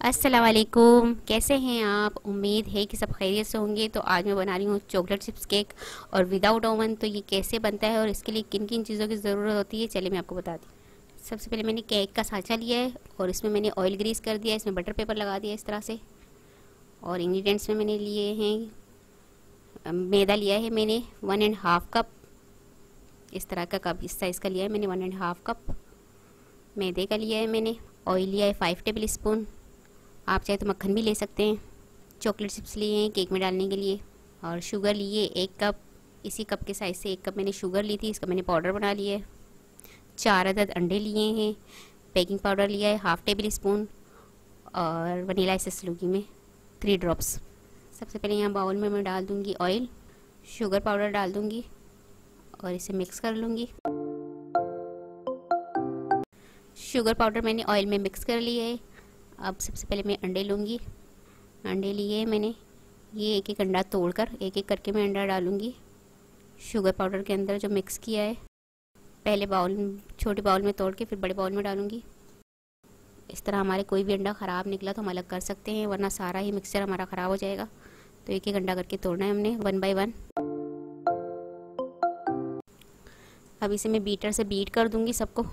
अस्सलाम वालेकुम, कैसे हैं आप। उम्मीद है कि सब खैरियत से होंगे। तो आज मैं बना रही हूँ चॉकलेट चिप्स केक और विदाउट ओवन। तो ये कैसे बनता है और इसके लिए किन किन चीज़ों की ज़रूरत होती है, चलिए मैं आपको बताती हूँ। सबसे पहले मैंने केक का सांचा लिया है और इसमें मैंने ऑयल ग्रीस कर दिया है, इसमें बटर पेपर लगा दिया इस तरह से। और इंग्रेडिएंट्स में मैंने लिए हैं, मैदा लिया है मैंने 1.5 कप, इस तरह का कप इस साइज़ का लिया है मैंने 1.5 कप मैदे का लिया है मैंने। ऑयल लिया है 5 टेबल स्पून, आप चाहे तो मक्खन भी ले सकते हैं। चॉकलेट चिप्स लिए हैं केक में डालने के लिए। और शुगर लिए 1 कप, इसी कप के साइज़ से 1 कप मैंने शुगर ली थी, इसका मैंने पाउडर बना लिया है। 4 अदद अंडे लिए हैं। बेकिंग पाउडर लिया है 1/2 टेबल स्पून और वनीला एसेंस लूँगी मैं 3 ड्रॉप्स। सबसे पहले यहाँ बाउल में मैं डाल दूँगी ऑयल, शुगर पाउडर डाल दूँगी और इसे मिक्स कर लूँगी। शुगर पाउडर मैंने ऑयल में मिक्स कर लिया है। अब सबसे पहले मैं अंडे लूँगी। अंडे लिए मैंने, ये एक एक अंडा तोड़कर एक एक करके मैं अंडा डालूँगी शुगर पाउडर के अंदर जो मिक्स किया है। पहले छोटे बाउल में तोड़ के फिर बड़े बाउल में डालूँगी। इस तरह हमारे कोई भी अंडा ख़राब निकला तो हम अलग कर सकते हैं, वरना सारा ही मिक्सचर हमारा ख़राब हो जाएगा। तो एक एक अंडा करके तोड़ना है हमने 1 बाय 1। अब इसे मैं बीटर से बीट कर दूँगी सबको।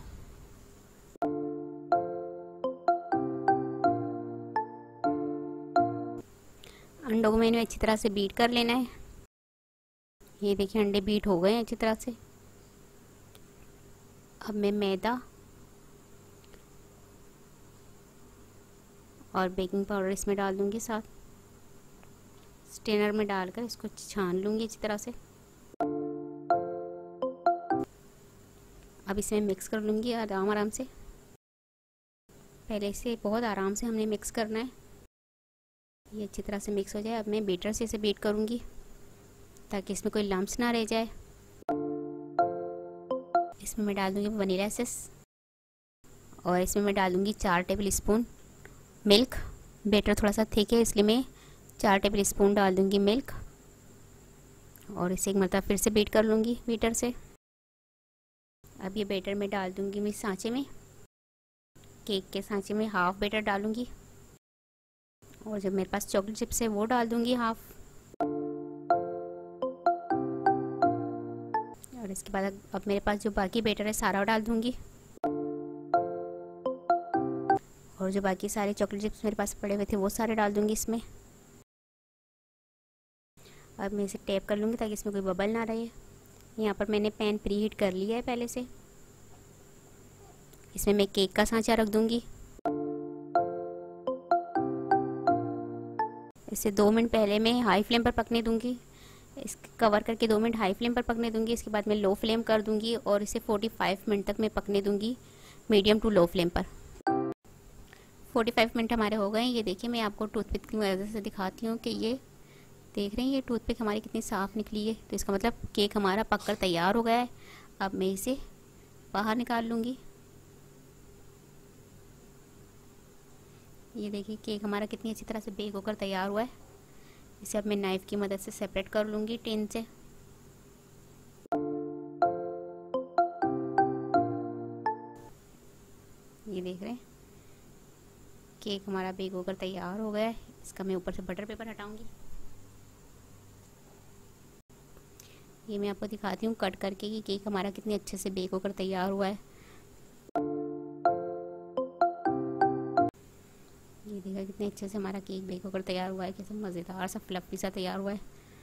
अंडों को मैंने अच्छी तरह से बीट कर लेना है। ये देखिए अंडे बीट हो गए हैं अच्छी तरह से। अब मैं मैदा और बेकिंग पाउडर इसमें डाल दूंगी साथ। स्ट्रेनर में डालकर इसको छान लूँगी अच्छी तरह से। अब इसमें मिक्स कर लूँगी आराम आराम से। पहले से बहुत आराम से हमने मिक्स करना है, ये अच्छी तरह से मिक्स हो जाए। अब मैं बीटर से इसे बीट करूँगी ताकि इसमें कोई लम्प्स ना रह जाए। इसमें मैं डाल दूँगी वनीला एसेंस और इसमें मैं डालूँगी 4 टेबल स्पून मिल्क। बैटर थोड़ा सा थिक है इसलिए मैं 4 टेबल स्पून डाल दूँगी मिल्क और इसे एक मरतबा फिर से बीट कर लूँगी बीटर से। अब ये बैटर मैं डाल दूँगी मैं सांचे में, केक के सांचे में हाफ बैटर डालूँगी और जब मेरे पास चॉकलेट चिप्स है वो डाल दूँगी हाफ। और इसके बाद अब मेरे पास जो बाकी बैटर है सारा डाल दूँगी और जो बाकी सारे चॉकलेट चिप्स मेरे पास पड़े हुए थे वो सारे डाल दूँगी इसमें। अब मैं इसे टैप कर लूँगी ताकि इसमें कोई बबल ना रहे। यहाँ पर मैंने पैन प्री हीट कर लिया है पहले से। इसमें मैं केक का सांचा रख दूँगी। इसे 2 मिनट पहले मैं हाई फ्लेम पर पकने दूंगी। इसके कवर करके 2 मिनट हाई फ्लेम पर पकने दूंगी। इसके बाद मैं लो फ्लेम कर दूंगी और इसे 45 मिनट तक मैं पकने दूंगी मीडियम टू लो फ्लेम पर। 45 मिनट हमारे हो गए हैं। ये देखिए मैं आपको टूथपिक की मदद से दिखाती हूँ कि ये देख रहे हैं ये टूथपिक हमारी कितनी साफ़ निकली है। तो इसका मतलब केक हमारा पककर तैयार हो गया है। अब मैं इसे बाहर निकाल लूँगी। ये देखिए केक हमारा कितनी अच्छी तरह से बेक होकर तैयार हुआ है। इसे अब मैं नाइफ़ की मदद से सेपरेट कर लूँगी टिन से। ये देख रहे हैं केक हमारा बेक होकर तैयार हो गया है। इसका मैं ऊपर से बटर पेपर हटाऊँगी। ये मैं आपको दिखाती हूँ कट करके कि केक हमारा कितने अच्छे से बेक होकर तैयार हुआ है। ये देखा कितने अच्छे से हमारा केक बेक होकर तैयार हुआ है, कैसे मज़ेदार सा फ्लफी सा तैयार हुआ है।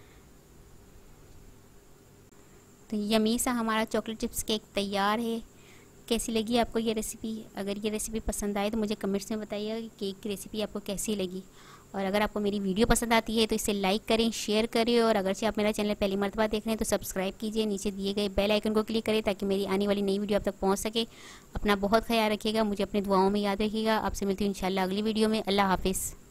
तो यमी सा हमारा चॉकलेट चिप्स केक तैयार है। कैसी लगी आपको ये रेसिपी? अगर ये रेसिपी पसंद आए तो मुझे कमेंट्स में बताइएगा कि केक की रेसिपी आपको कैसी लगी। और अगर आपको मेरी वीडियो पसंद आती है तो इसे लाइक करें, शेयर करें और अगर से आप मेरा चैनल पहली मर्तबा देख रहे हैं तो सब्सक्राइब कीजिए। नीचे दिए गए बेल आइकन को क्लिक करें ताकि मेरी आने वाली नई वीडियो आप तक पहुंच सके। अपना बहुत ख्याल रखिएगा, मुझे अपनी दुआओं में याद रखिएगा। आपसे मिलती हूँ इंशाल्लाह अगली वीडियो में। अल्लाह हाफिज़।